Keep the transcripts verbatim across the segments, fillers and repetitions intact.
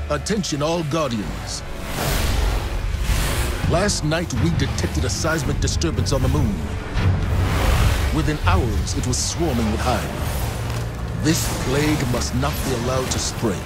Attention all Guardians. Last night we detected a seismic disturbance on the moon. Within hours it was swarming with Hive. This plague must not be allowed to spread.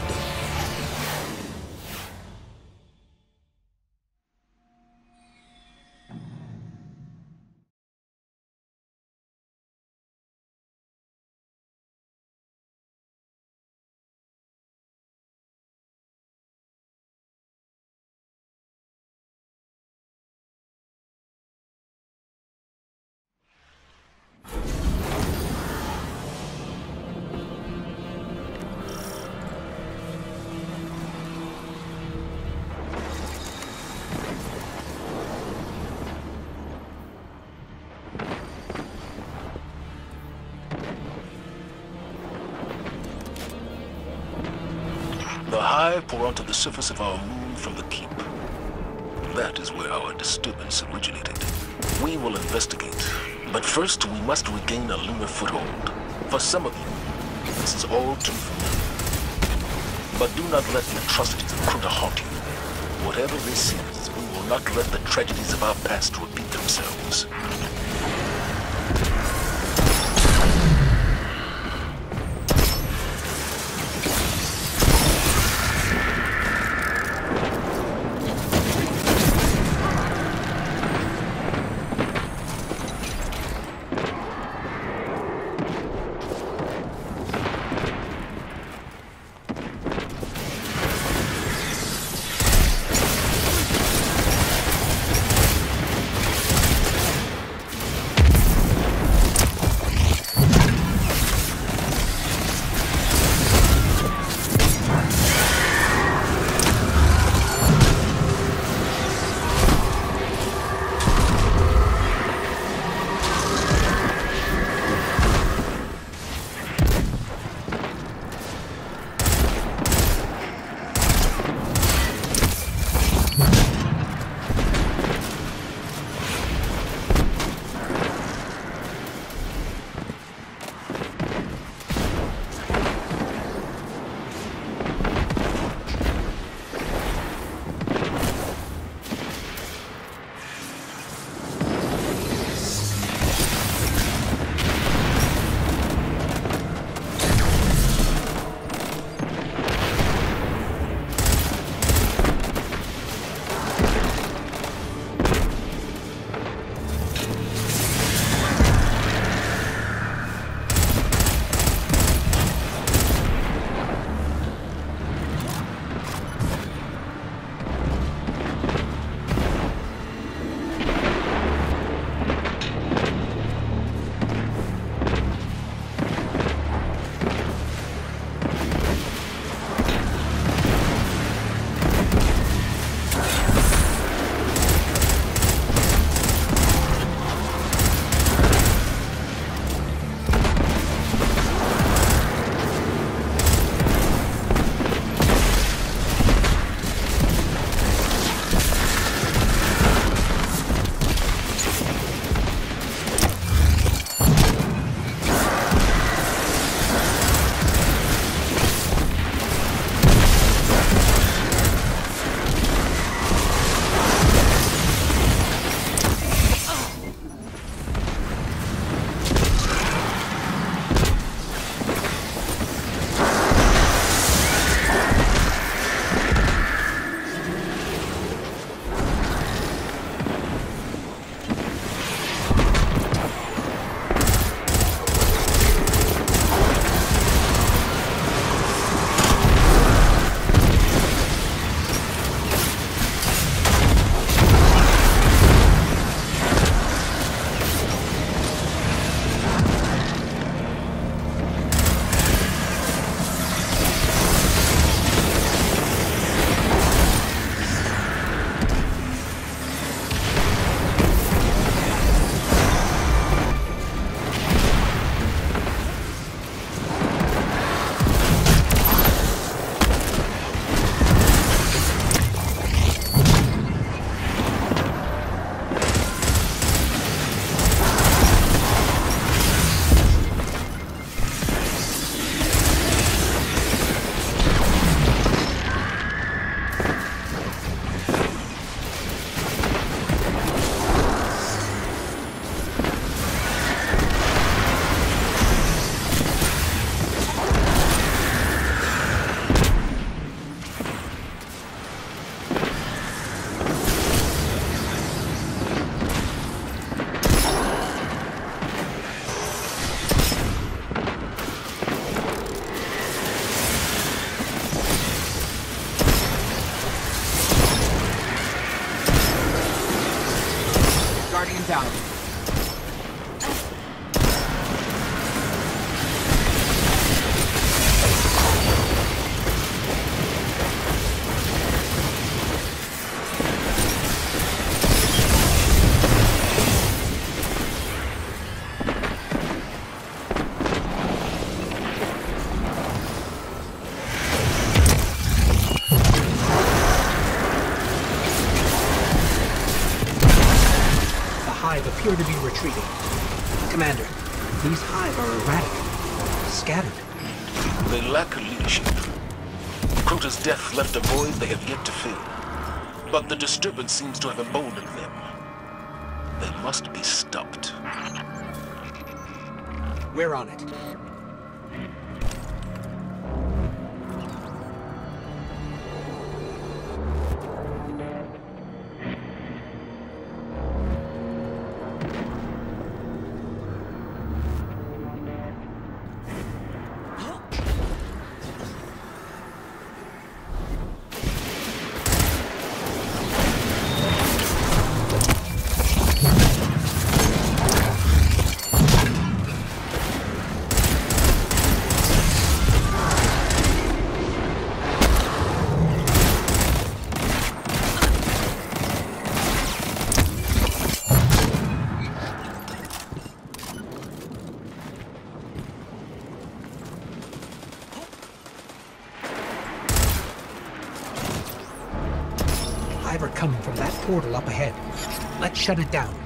The Hive pour onto the surface of our moon from the keep. That is where our disturbance originated. We will investigate, but first we must regain a lunar foothold. For some of you, this is all too familiar. But do not let the atrocities of Crota haunt you. Whatever this is, we will not let the tragedies of our past repeat themselves. appear to be retreating. Commander, these Hive are erratic, scattered. They lack leadership. Crota's death left a void they have yet to fill. But the disturbance seems to have emboldened them. They must be stopped. We're on it. Hive are coming from that portal up ahead. Let's shut it down.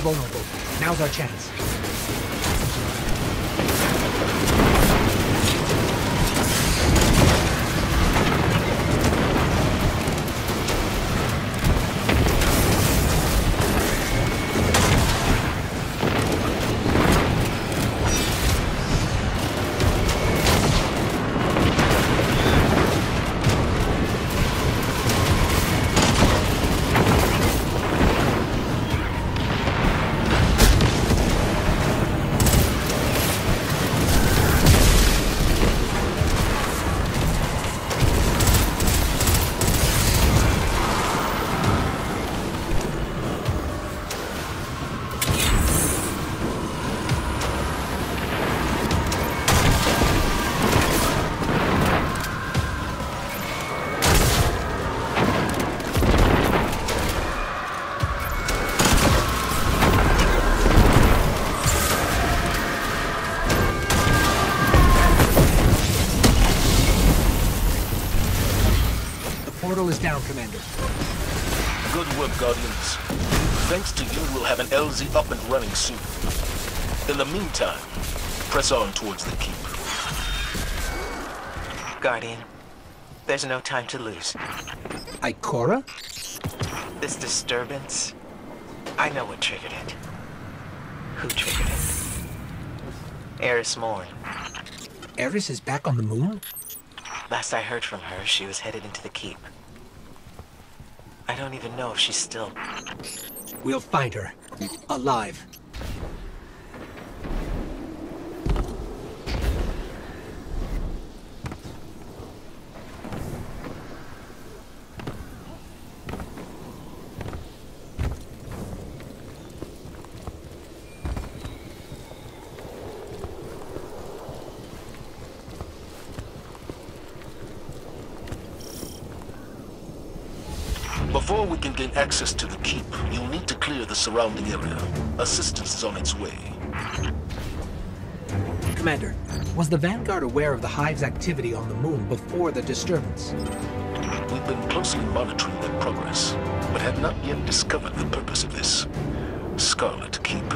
vulnerable. Now's our chance. Portal is down, Commander. Good work, Guardians. Thanks to you, we'll have an L Z up and running soon. In the meantime, press on towards the keep. Guardian, there's no time to lose. Ikora? This disturbance, I know what triggered it. Who triggered it? Eris Morn. Eris is back on the moon? Last I heard from her, she was headed into the keep. I don't even know if she's still... We'll find her. Alive. Before we can gain access to the keep, you'll need to clear the surrounding area. Assistance is on its way. Commander, was the Vanguard aware of the Hive's activity on the moon before the disturbance? We've been closely monitoring their progress, but have not yet discovered the purpose of this Scarlet Keep.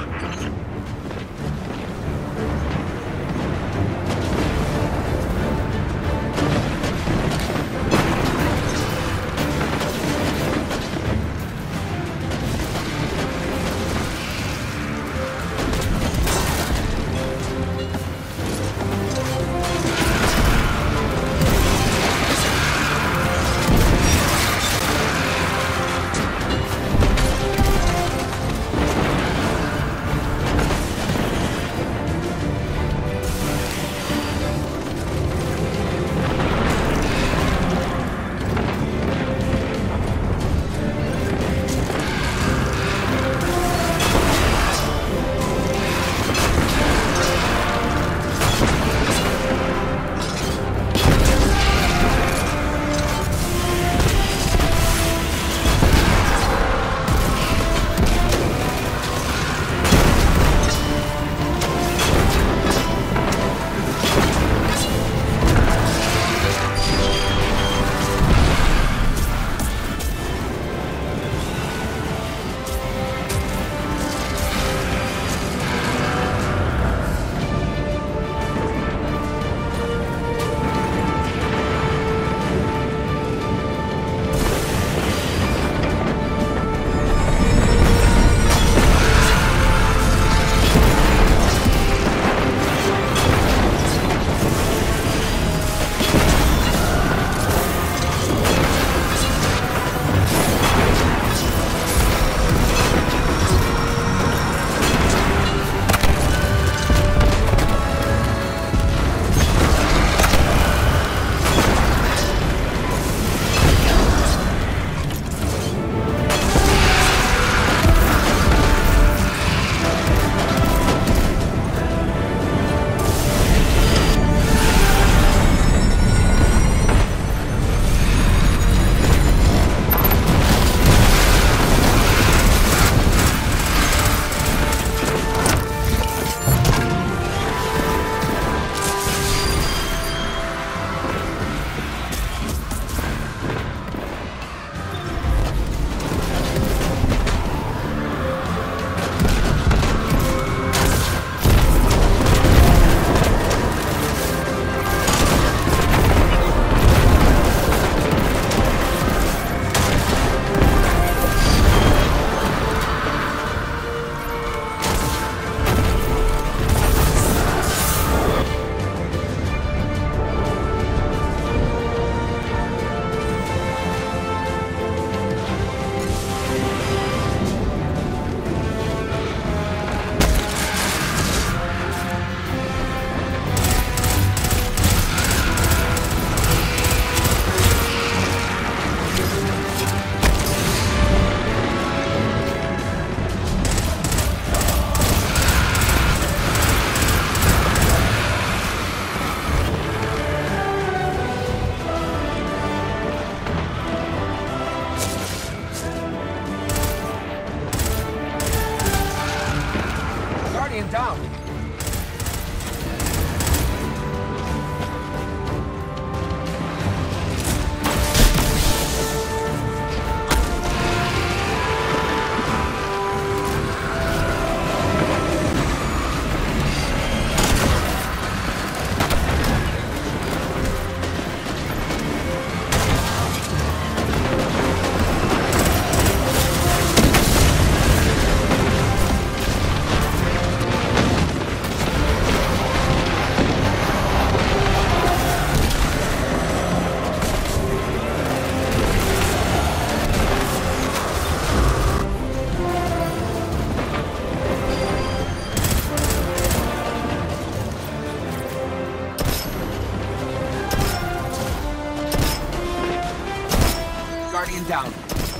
Guardian down.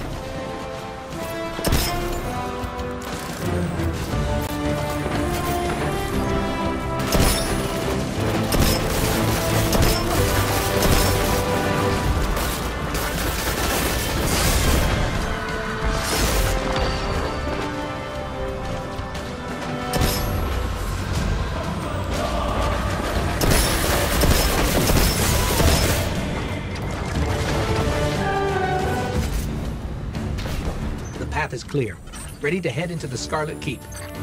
Path is clear. Ready to head into the Scarlet Keep.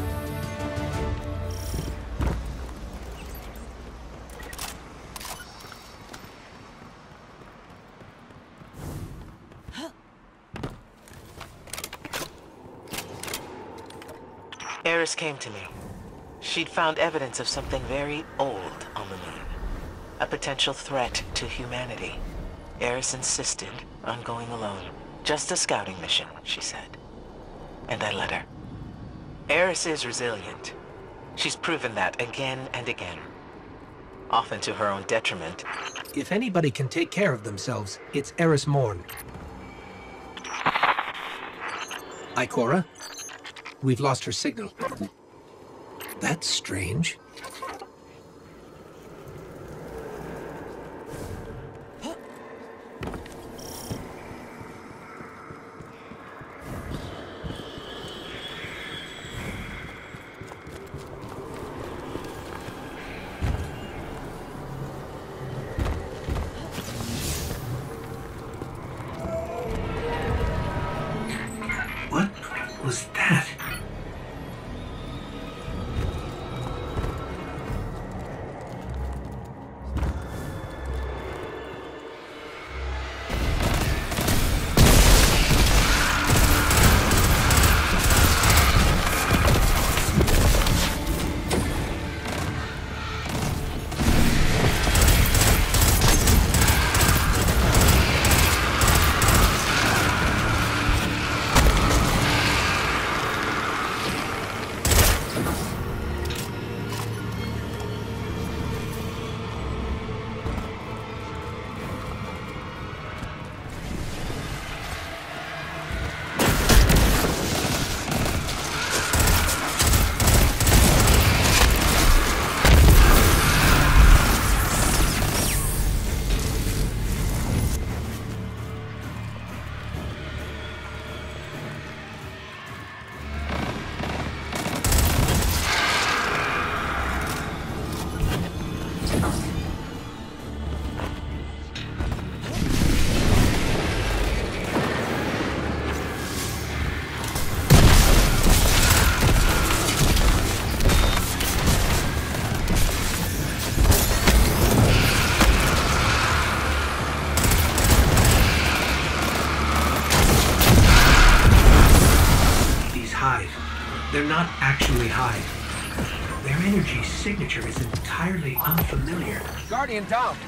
Eris came to me. She'd found evidence of something very old on the moon. A potential threat to humanity. Eris insisted on going alone. Just a scouting mission, she said. And I let her. Eris is resilient. She's proven that again and again. Often to her own detriment. If anybody can take care of themselves, it's Eris Morn. Ikora? We've lost her signal. That's strange. What was that? They're not actually Hive. Their energy signature is entirely unfamiliar. Guardian down!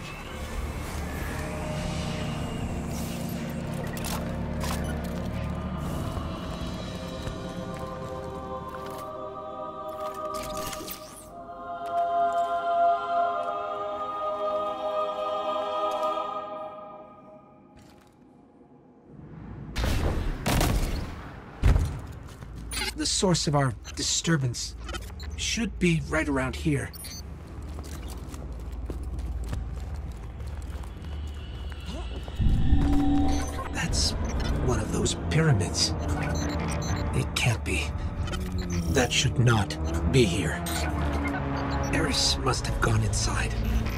The source of our disturbance should be right around here. That's one of those pyramids. It can't be. That should not be here. Eris must have gone inside.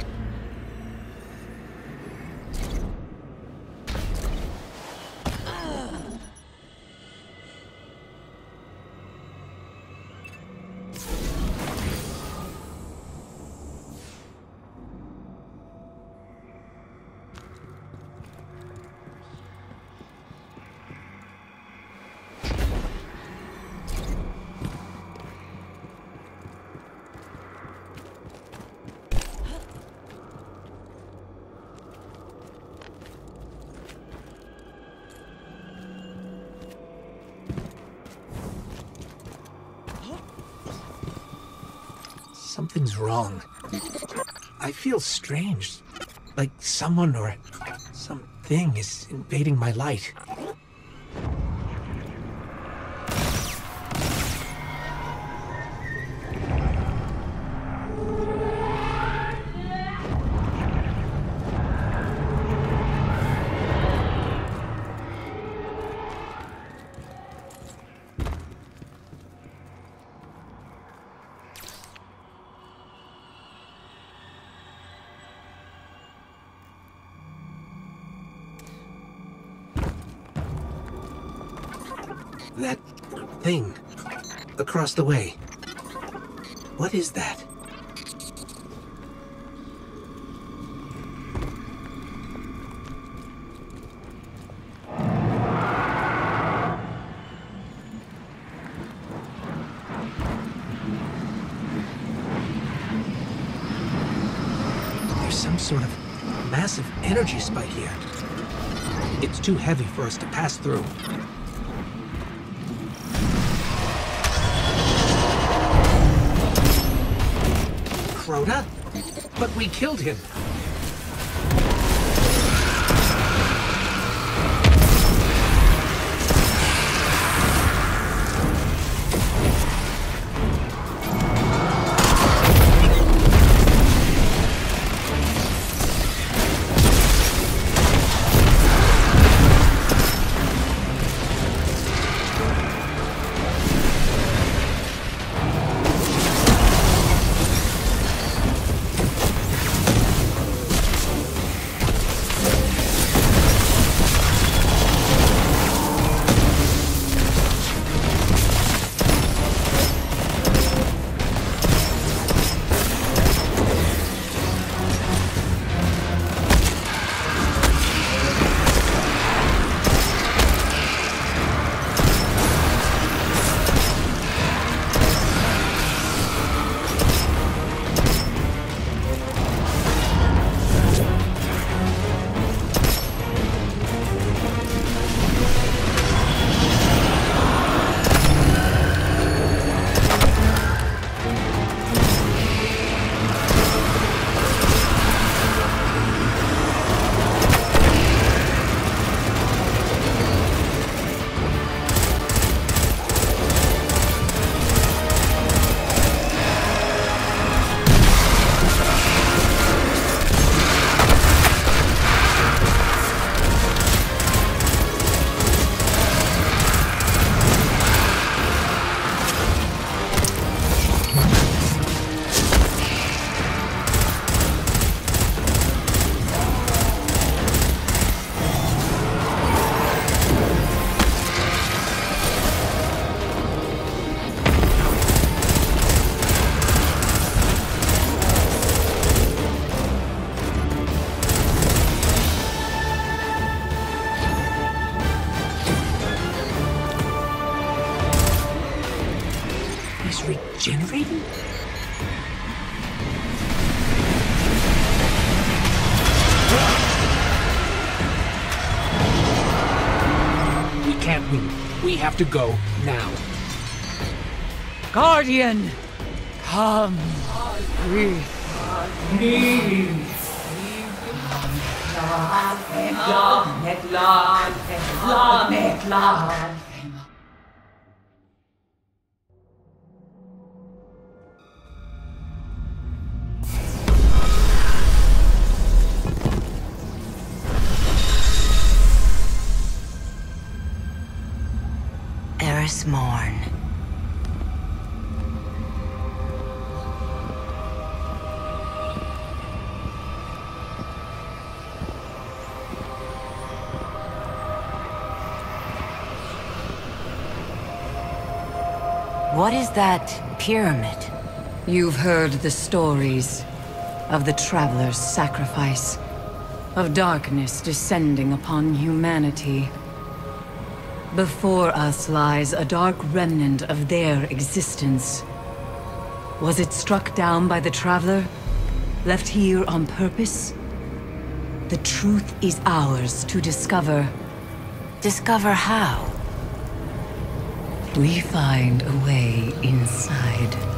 Something's wrong. I feel strange. Like someone or something thing is invading my light. That thing across the way. What is that? There's some sort of massive energy spike here. It's too heavy for us to pass through. Crota? But we killed him. Regenerating? We can't win. We have to go now. Guardian, come with me. Eris Morn. What is that pyramid? You've heard the stories of the Traveler's sacrifice, of darkness descending upon humanity. Before us lies a dark remnant of their existence. Was it struck down by the Traveler? Left here on purpose? The truth is ours to discover. Discover how? We find a way inside.